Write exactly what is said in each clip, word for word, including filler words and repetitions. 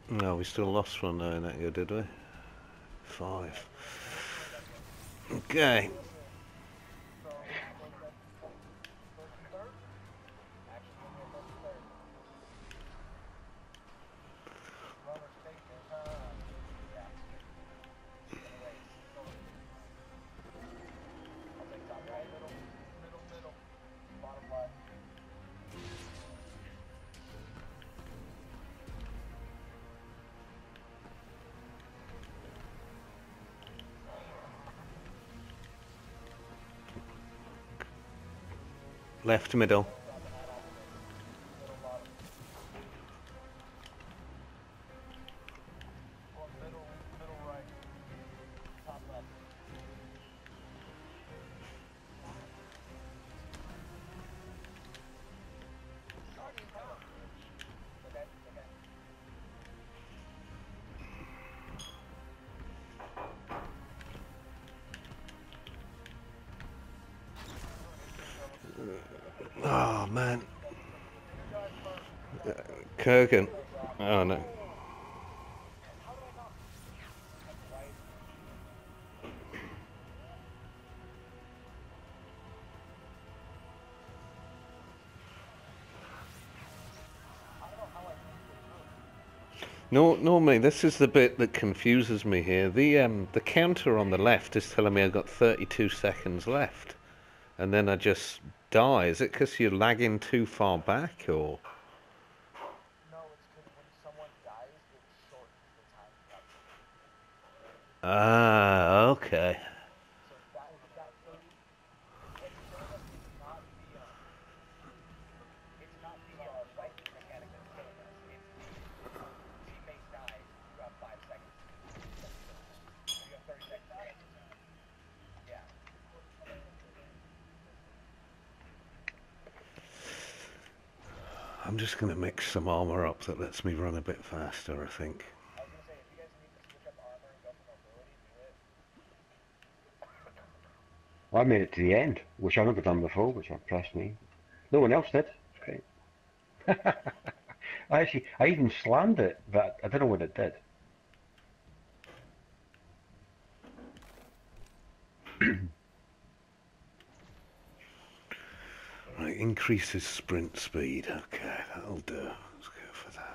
No, we still lost one knowing that you, did we? Five. Okay. Left middle. Oh man. Kurgan. Oh no. No, normally this is the bit that confuses me here. The um, the counter on the left is telling me I've got thirty-two seconds left, and then I just die. Is it because you're lagging too far back, or? Ah, okay. I'm just going to mix some armor up that lets me run a bit faster, I think. I made it to the end, which I've never done before, which impressed me. No one else did. It's great. I actually, I even slammed it, but I don't know what it did. Right, increases sprint speed. Okay, that'll do. Let's go for that.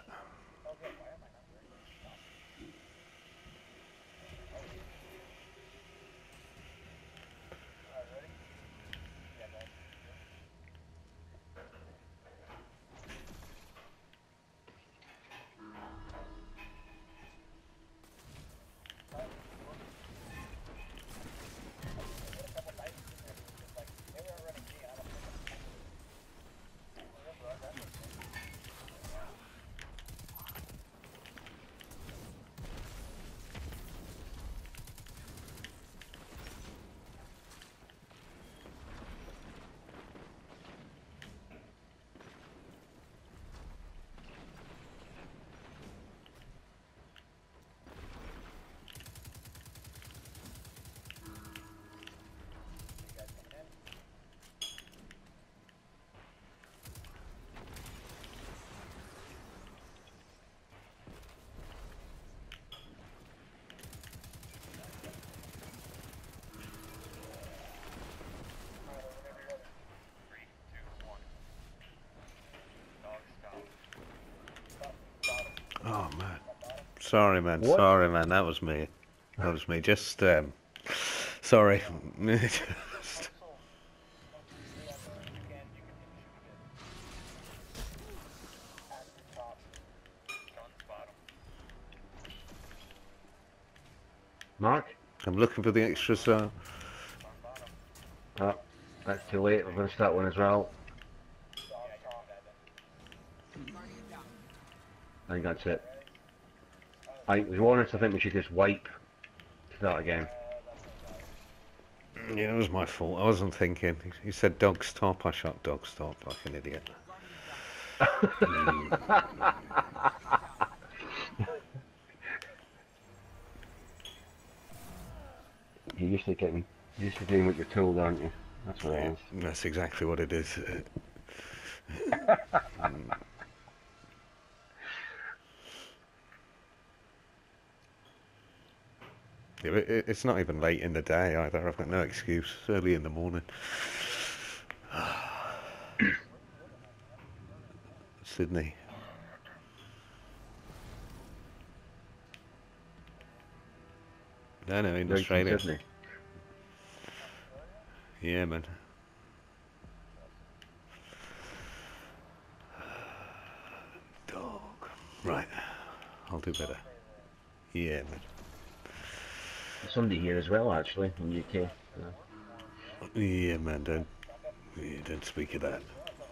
Oh man, sorry man, What? sorry man, that was me. That was me. Just um, sorry. Just... Mark? I'm looking for the extras. Uh... Oh, that's too late. We're going to start one as well. I think that's it. I, to be honest, I think we should just wipe to start again. Yeah, it was my fault. I wasn't thinking. You said dog stop. I shot dog stop like an idiot. mm. You're used to getting, you're used to doing what you're told, aren't you? That's what it is. That's exactly what it is. mm. you. It, it, it's not even late in the day either. I've got no excuse. It's early in the morning. Sydney. No, no, in Right, Australia. Sydney. Yeah, man. Dog. Right. I'll do better. Yeah, man. There's somebody here as well, actually, in the U K. So. Yeah, man. Don't. Yeah, don't speak of that.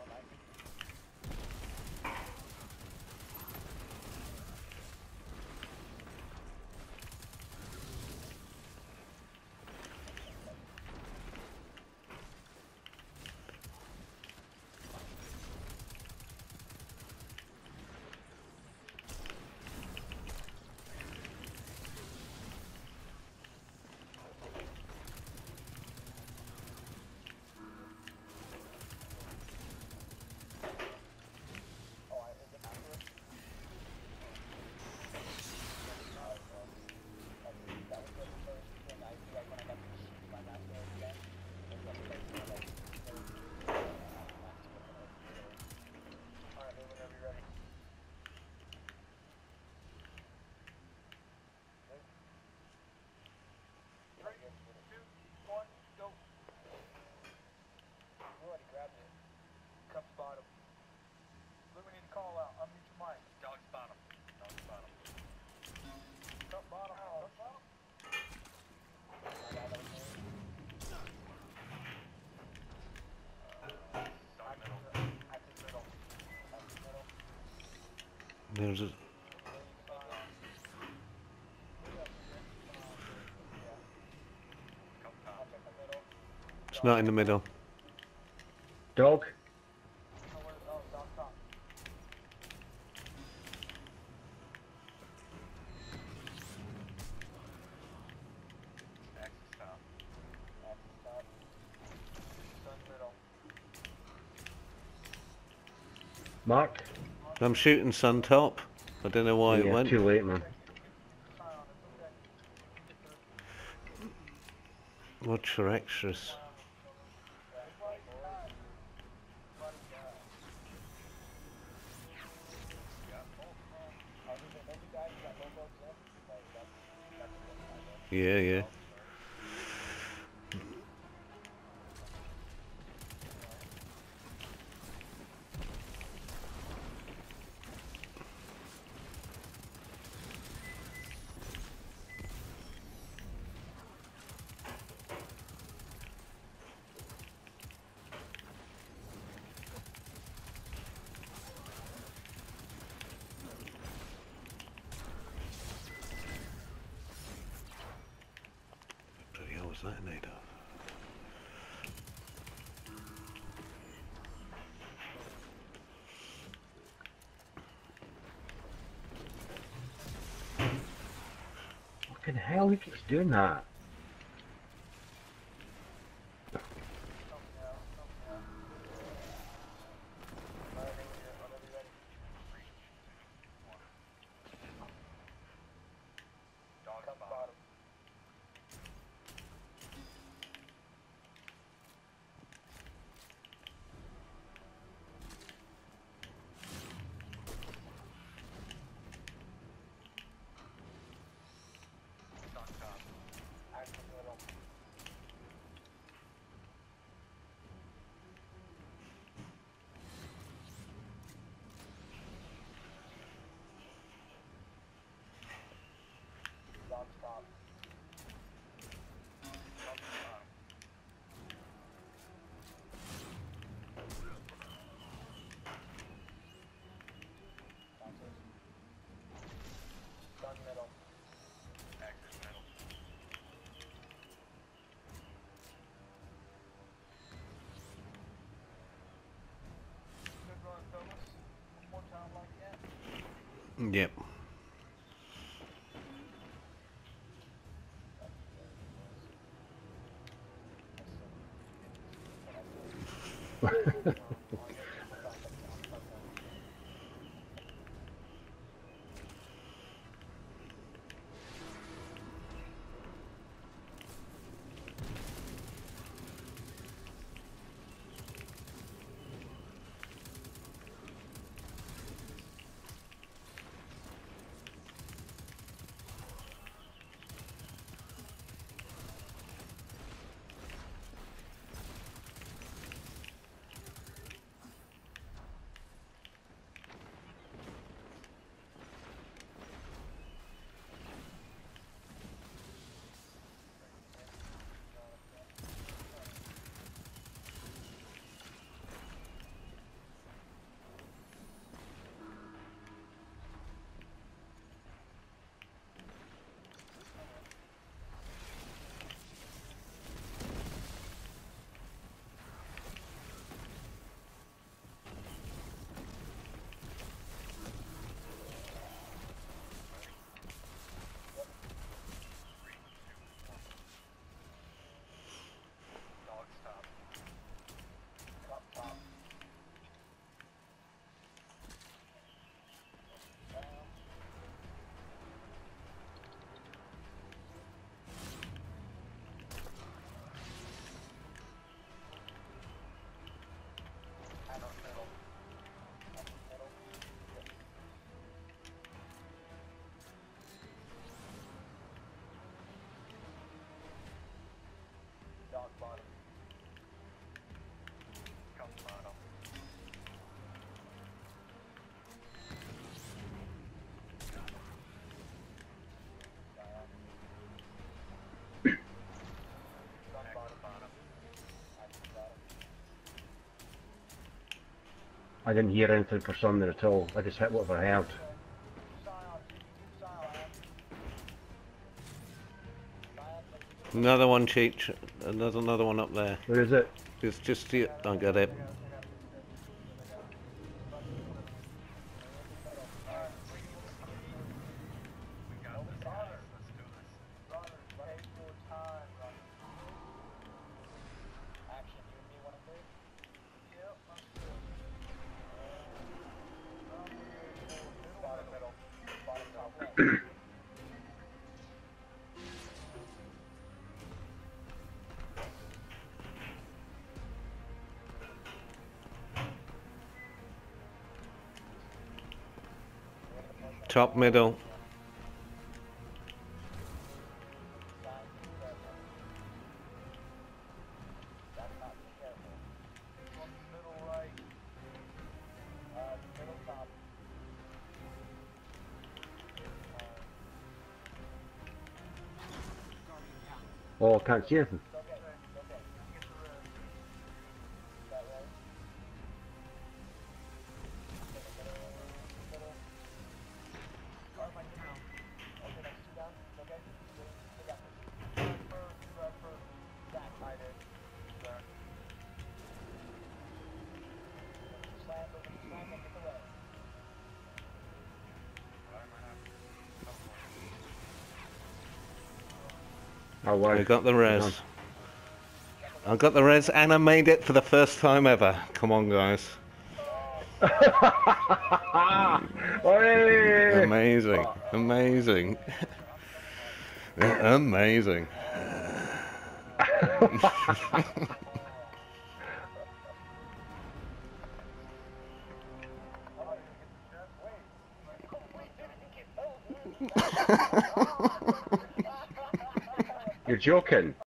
There's a... It's not in the middle. Dog? Mark? I'm shooting sun top. I don't know why yeah, it went. Too late, man. Watch for extras. Yeah, yeah. Bloody hell was that made of? Fucking hell, who keeps doing that? Yep. I didn't hear anything for some there at all. I just hit whatever I heard. Another one, Cheech. Another another one up there. Where is it? It's just the. I got it. Top, middle. Oh, I can't see anything. Oh, wow. I got the res. I got the res and I made it for the first time ever. Come on, guys. Amazing. Amazing. Amazing. You're joking.